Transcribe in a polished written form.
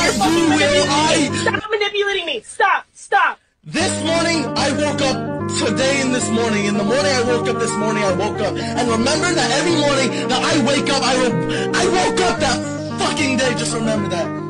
Stop manipulating me. Stop. This morning, I woke up today and this morning. In the morning I woke up this morning, I woke up. And remember that every morning that I wake up, I woke up that fucking day. Just remember that.